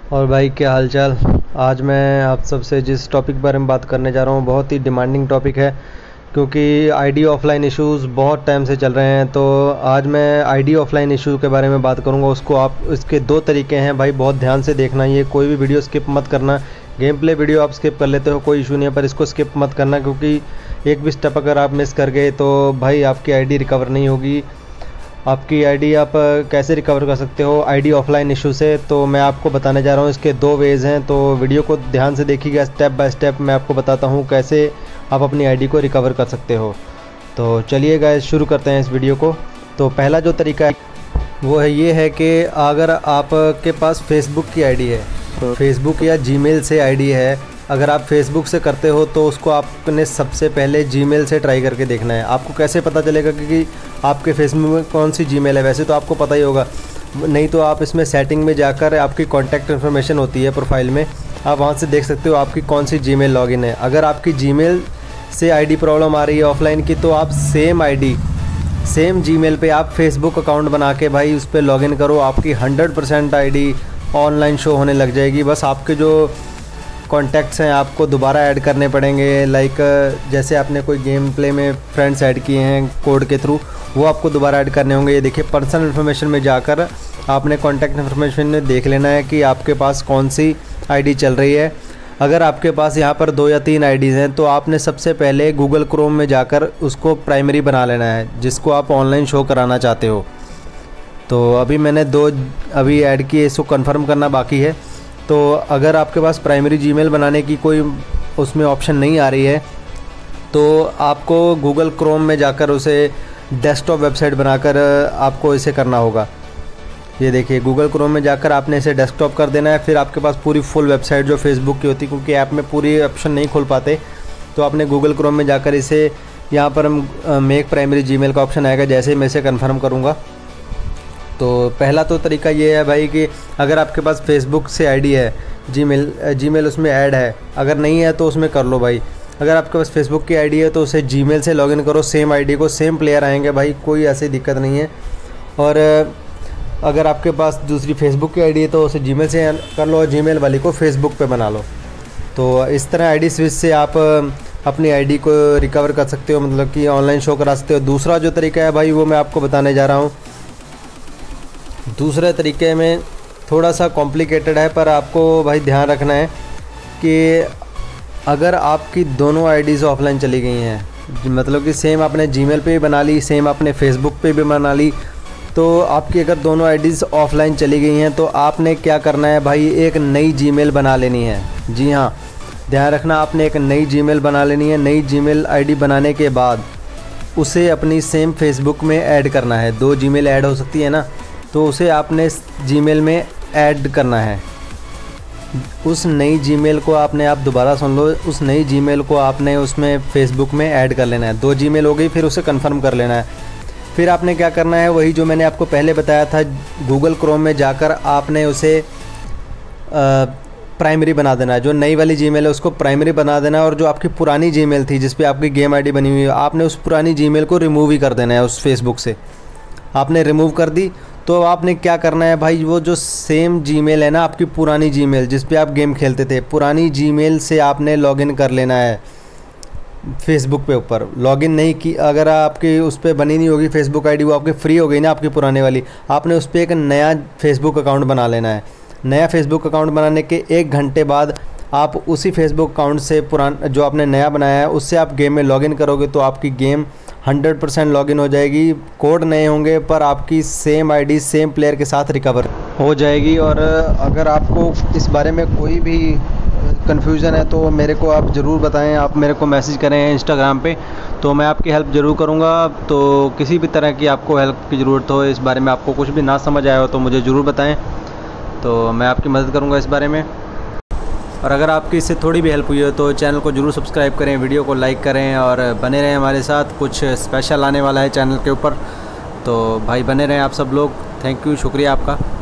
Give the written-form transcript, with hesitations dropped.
और भाई क्या हालचाल। आज मैं आप सबसे जिस टॉपिक के बारे में बात करने जा रहा हूँ बहुत ही डिमांडिंग टॉपिक है, क्योंकि आईडी ऑफलाइन इश्यूज़ बहुत टाइम से चल रहे हैं। तो आज मैं आईडी ऑफलाइन इशू के बारे में बात करूँगा। उसको आप इसके दो तरीके हैं भाई, बहुत ध्यान से देखना। ये कोई भी वीडियो स्किप मत करना। गेम प्ले वीडियो आप स्किप कर लेते हो कोई इशू नहीं है, पर इसको स्किप मत करना, क्योंकि एक भी स्टेप अगर आप मिस कर गए तो भाई आपकी आईडी रिकवर नहीं होगी। आपकी आईडी आप कैसे रिकवर कर सकते हो आईडी ऑफलाइन इशू से, तो मैं आपको बताने जा रहा हूँ। इसके दो वेज़ हैं, तो वीडियो को ध्यान से देखिएगा। स्टेप बाय स्टेप मैं आपको बताता हूँ कैसे आप अपनी आईडी को रिकवर कर सकते हो। तो चलिए गाइस शुरू करते हैं इस वीडियो को। तो पहला जो तरीका है वो है ये है कि अगर आपके पास फेसबुक की आईडी है, तो फेसबुक या जीमेल से आईडी है, अगर आप फेसबुक से करते हो तो उसको आपने सबसे पहले जीमेल से ट्राई करके देखना है। आपको कैसे पता चलेगा कि आपके फेसबुक में कौन सी जीमेल है? वैसे तो आपको पता ही होगा, नहीं तो आप इसमें सेटिंग में जाकर आपकी कॉन्टैक्ट इन्फॉर्मेशन होती है प्रोफाइल में, आप वहाँ से देख सकते हो आपकी कौन सी जीमेल लॉगिन है। अगर आपकी जीमेल से आईडी प्रॉब्लम आ रही है ऑफलाइन की, तो आप सेम आईडी सेम जीमेल पे आप फेसबुक अकाउंट बना के भाई उस पर लॉगिन करो। आपकी 100% आईडी ऑनलाइन शो होने लग जाएगी। बस आपके जो कॉन्टैक्ट्स हैं आपको दोबारा ऐड करने पड़ेंगे। लाइक जैसे आपने कोई गेम प्ले में फ्रेंड्स ऐड किए हैं कोड के थ्रू, वो आपको दोबारा ऐड करने होंगे। ये देखिए पर्सनल इन्फॉर्मेशन में जाकर आपने कॉन्टैक्ट इन्फॉर्मेशन में देख लेना है कि आपके पास कौन सी आईडी चल रही है। अगर आपके पास यहाँ पर 2 या 3 आईडीज़ हैं, तो आपने सबसे पहले गूगल क्रोम में जाकर उसको प्राइमरी बना लेना है, जिसको आप ऑनलाइन शो कराना चाहते हो। तो अभी मैंने 2 अभी ऐड किए, इसको कंफर्म करना बाकी है। तो अगर आपके पास प्राइमरी जीमेल बनाने की कोई उसमें ऑप्शन नहीं आ रही है, तो आपको गूगल क्रोम में जाकर उसे डेस्कटॉप वेबसाइट बनाकर आपको इसे करना होगा। ये देखिए गूगल क्रोम में जाकर आपने इसे डेस्कटॉप कर देना है। फिर आपके पास पूरी फुल वेबसाइट जो फेसबुक की होती है, क्योंकि ऐप में पूरी ऑप्शन नहीं खोल पाते, तो आपने गूगल क्रोम में जाकर इसे यहाँ पर मेक प्राइमरी जीमेल का ऑप्शन आएगा। जैसे मैं इसे कन्फर्म करूँगा, तो पहला तो तरीका ये है भाई कि अगर आपके पास फेसबुक से आईडी है, जीमेल उसमें ऐड है, अगर नहीं है तो उसमें कर लो भाई। अगर आपके पास फेसबुक की आईडी है तो उसे जीमेल से लॉगिन करो, सेम आईडी को सेम प्लेयर आएंगे भाई, कोई ऐसी दिक्कत नहीं है। और अगर आपके पास दूसरी फेसबुक की आईडी है तो उसे जीमेल से कर लो और जीमेल वाली को फेसबुक पे बना लो। तो इस तरह आईडी स्विच से आप अपनी आईडी को रिकवर कर सकते हो, मतलब कि ऑनलाइन शो करा सकते हो। दूसरा जो तरीका है भाई वो मैं आपको बताने जा रहा हूँ। दूसरे तरीके में थोड़ा सा कॉम्प्लिकेटेड है, पर आपको भाई ध्यान रखना है कि अगर आपकी दोनों आईडीज़ ऑफलाइन चली गई हैं, मतलब कि सेम आपने जीमेल पे भी बना ली, सेम आपने फेसबुक पे भी बना ली, तो आपकी अगर दोनों आईडीज़ ऑफलाइन चली गई हैं तो आपने क्या करना है भाई, एक नई जीमेल बना लेनी है। जी हाँ, ध्यान रखना, आपने एक नई जीमेल बना लेनी है। नई जीमेल आईडी बनाने के बाद उसे अपनी सेम फेसबुक में ऐड करना है। 2 जीमेल ऐड हो सकती है ना, तो उसे आपने जीमेल में ऐड करना है। उस नई जीमेल को आपने, आप दोबारा सुन लो, उस नई जीमेल को आपने उसमें फेसबुक में ऐड कर लेना है। 2 जीमेल हो गई, फिर उसे कंफर्म कर लेना है। फिर आपने क्या करना है, वही जो मैंने आपको पहले बताया था, गूगल क्रोम में जाकर आपने उसे प्राइमरी बना देना है। जो नई वाली जीमेल है उसको प्राइमरी बना देना है, और जो आपकी पुरानी जीमेल थी जिस पे आपकी गेम आईडी बनी हुई है, आपने उस पुरानी जीमेल को रिमूव ही कर देना है। उस फेसबुक से आपने रिमूव कर दी, तो आपने क्या करना है भाई, वो जो सेम जीमेल है ना आपकी पुरानी जीमेल जिस पे आप गेम खेलते थे, पुरानी जीमेल से आपने लॉगिन कर लेना है फेसबुक पे। ऊपर लॉगिन नहीं की, अगर आपकी उस पर बनी नहीं होगी फेसबुक आईडी, वो आपकी फ्री हो गई ना आपकी पुराने वाली, आपने उस पर एक नया फेसबुक अकाउंट बना लेना है। नया फेसबुक अकाउंट बनाने के 1 घंटे बाद आप उसी फेसबुक अकाउंट से पुराना जो आपने नया बनाया है उससे आप गेम में लॉगिन करोगे, तो आपकी गेम 100% लॉगिन हो जाएगी। कोड नए होंगे पर आपकी सेम आईडी सेम प्लेयर के साथ रिकवर हो जाएगी। और अगर आपको इस बारे में कोई भी कन्फ्यूज़न है तो मेरे को आप ज़रूर बताएं। आप मेरे को मैसेज करें इंस्टाग्राम पे, तो मैं आपकी हेल्प ज़रूर करूँगा। तो किसी भी तरह की आपको हेल्प की ज़रूरत हो, इस बारे में आपको कुछ भी ना समझ आया हो तो मुझे ज़रूर बताएं, तो मैं आपकी मदद करूँगा इस बारे में। और अगर आपकी इससे थोड़ी भी हेल्प हुई हो तो चैनल को ज़रूर सब्सक्राइब करें, वीडियो को लाइक करें और बने रहें हमारे साथ। कुछ स्पेशल आने वाला है चैनल के ऊपर, तो भाई बने रहें आप सब लोग। थैंक यू, शुक्रिया आपका।